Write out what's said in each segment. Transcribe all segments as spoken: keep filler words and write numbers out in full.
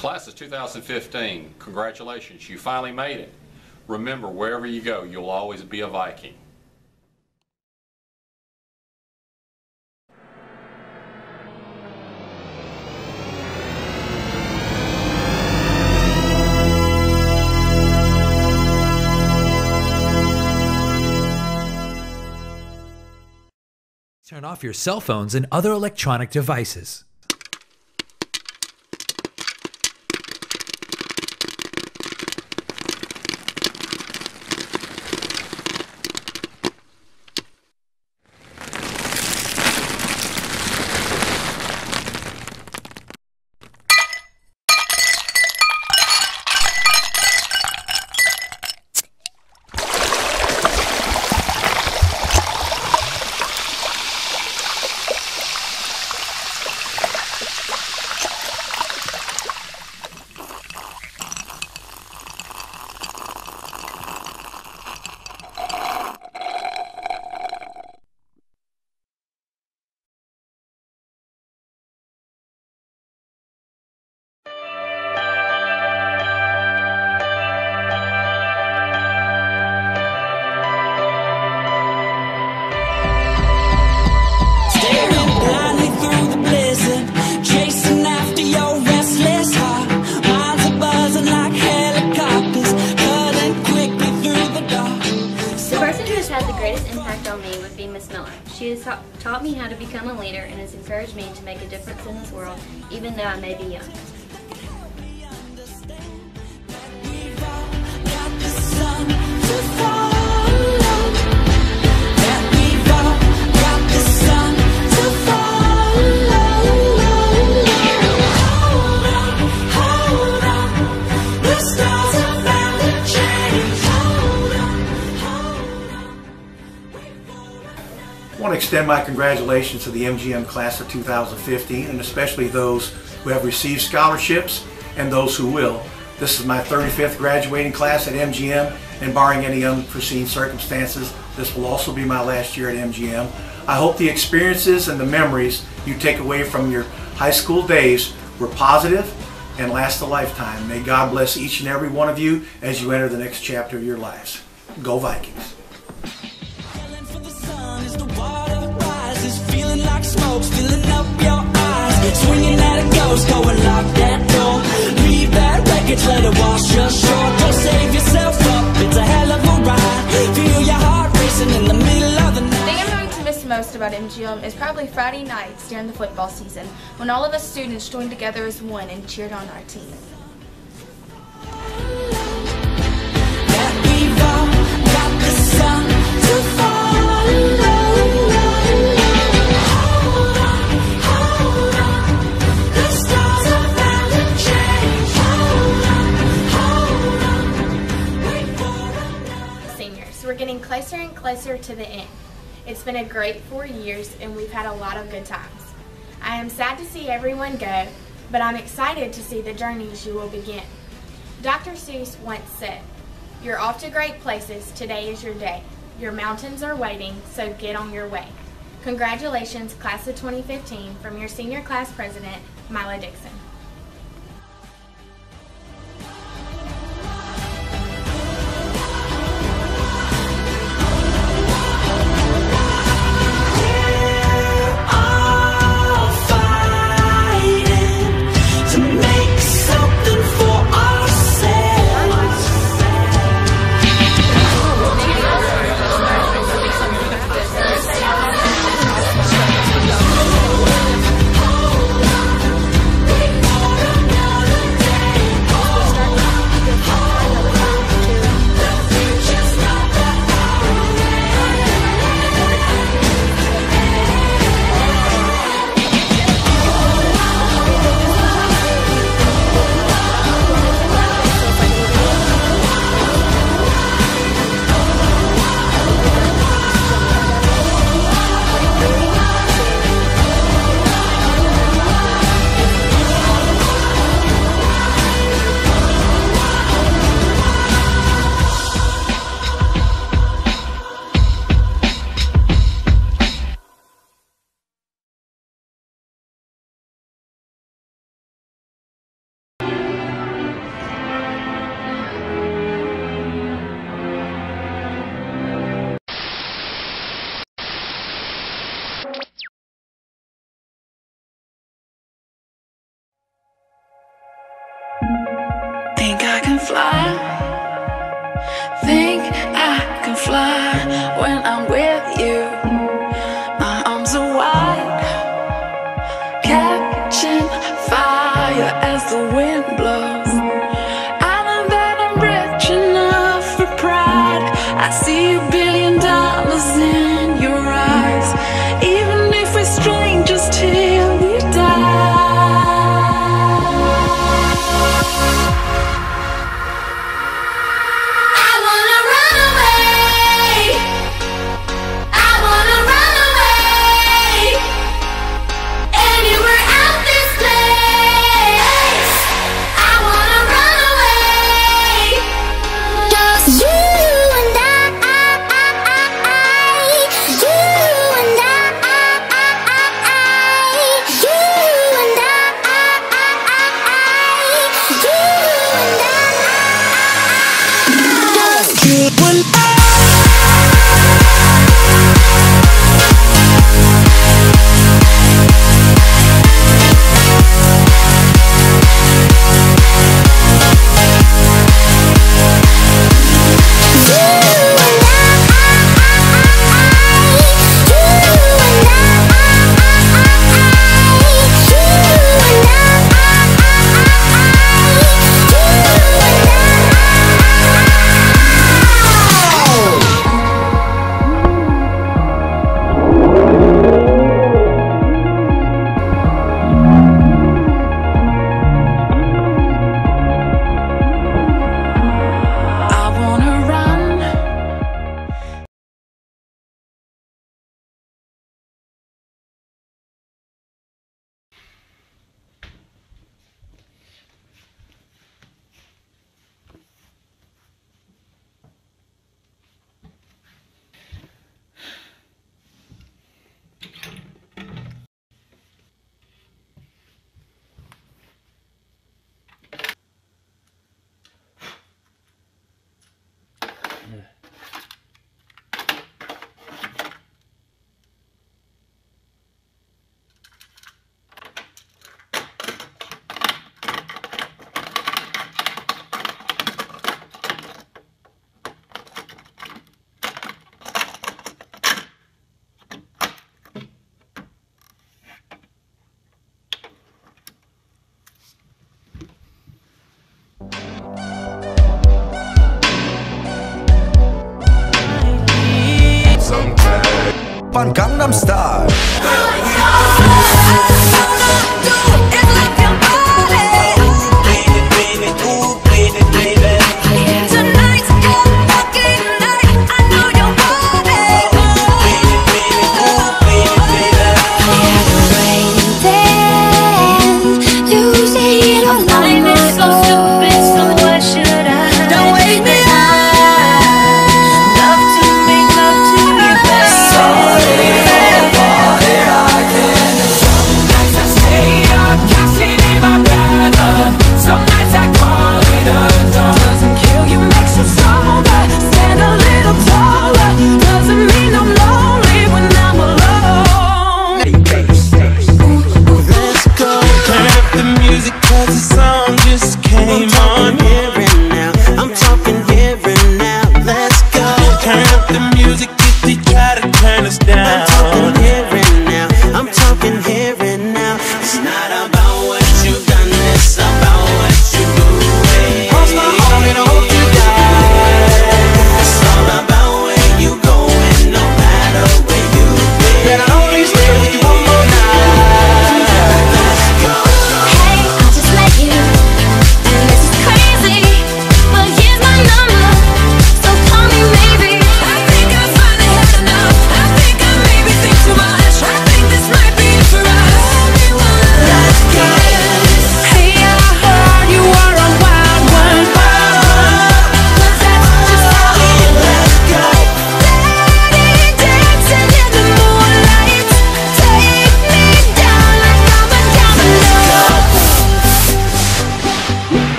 Class of two thousand fifteen, congratulations, you finally made it. Remember, wherever you go, you'll always be a Viking. Turn off your cell phones and other electronic devices. She has ta taught me how to become a leader and has encouraged me to make a difference in this world, even though I may be young. I want to extend my congratulations to the M G M class of two thousand fifteen, and especially those who have received scholarships and those who will. This is my thirty-fifth graduating class at M G M, and barring any unforeseen circumstances, this will also be my last year at M G M. I hope the experiences and the memories you take away from your high school days were positive and last a lifetime. May God bless each and every one of you as you enter the next chapter of your lives. Go Vikings! Like smoke, filling up your eyes, swinging at a ghost, go and lock that door. Leave that wreckage, let it wash ashore. Don't save yourself up, it's a hell of a ride. Feel your heart racing in the middle of the night. The thing I'm going to miss most about M G M is probably Friday nights during the football season, when all of us students joined together as one and cheered on our team. That we've all got the sun to follow. We're getting closer and closer to the end. It's been a great four years and we've had a lot of good times. I am sad to see everyone go, but I'm excited to see the journeys you will begin. Doctor Seuss once said, "You're off to great places, today is your day. Your mountains are waiting, so get on your way." Congratulations, class of twenty fifteen, from your senior class president, Mila Dixon. fly. Think I can fly when I'm with you. My arms are wide, catching fire as the wind blows. I know that I'm rich enough for pride. I see a billion dollars in your eyes, even if we're strangers till we die. on Gangnam Style.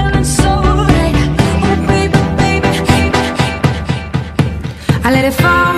I let it fall.